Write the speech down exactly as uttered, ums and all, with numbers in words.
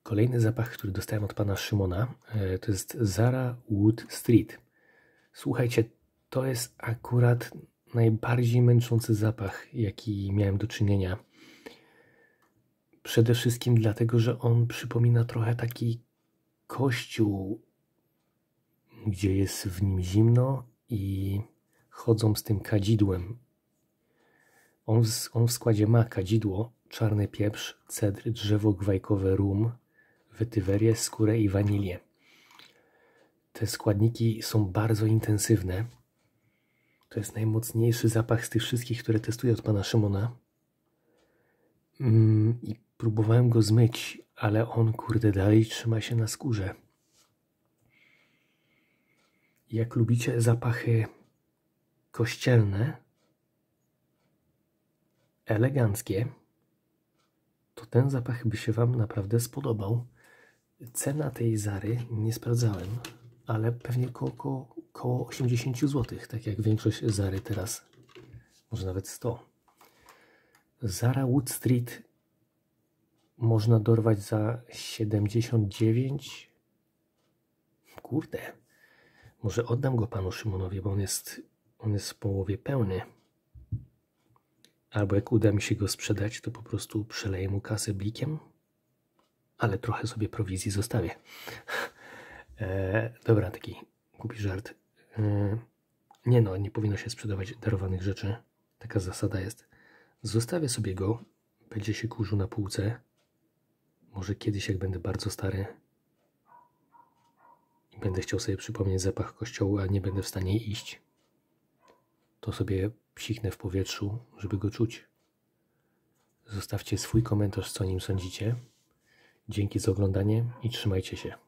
Kolejny zapach, który dostałem od pana Szymona, to jest Zara Wood Street. Słuchajcie, to jest akurat najbardziej męczący zapach, jaki miałem do czynienia. Przede wszystkim dlatego, że on przypomina trochę taki kościół, gdzie jest w nim zimno i chodzą z tym kadzidłem. On w, on w składzie ma kadzidło, czarny pieprz, cedr, drzewo gwajkowe, rum, wetywerię, skórę i wanilię. Te składniki są bardzo intensywne. To jest najmocniejszy zapach z tych wszystkich, które testuję od pana Szymona. Mm, I próbowałem go zmyć, ale on, kurde, dalej trzyma się na skórze. Jak lubicie zapachy kościelne, eleganckie, to ten zapach by się wam naprawdę spodobał. Cena tej Zary nie sprawdzałem, ale pewnie koło, koło osiemdziesiąt złotych, tak jak większość Zary teraz, może nawet sto. Zara Wood Street można dorwać za siedemdziesiąt dziewięć. Kurde, może oddam go panu Szymonowi, bo on jest, on jest w połowie pełny. Albo jak uda mi się go sprzedać, to po prostu przeleję mu kasę blikiem, ale trochę sobie prowizji zostawię. e, dobra, taki głupi żart. E, nie no, nie powinno się sprzedawać darowanych rzeczy. Taka zasada jest. Zostawię sobie go, będzie się kurzył na półce. Może kiedyś, jak będę bardzo stary i będę chciał sobie przypomnieć zapach kościoła, a nie będę w stanie iść, to sobie psichnę w powietrzu, żeby go czuć. Zostawcie swój komentarz, co o nim sądzicie. Dzięki za oglądanie i trzymajcie się.